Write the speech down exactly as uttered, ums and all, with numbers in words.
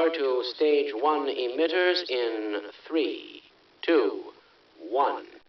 power to stage one emitters in three, two, one.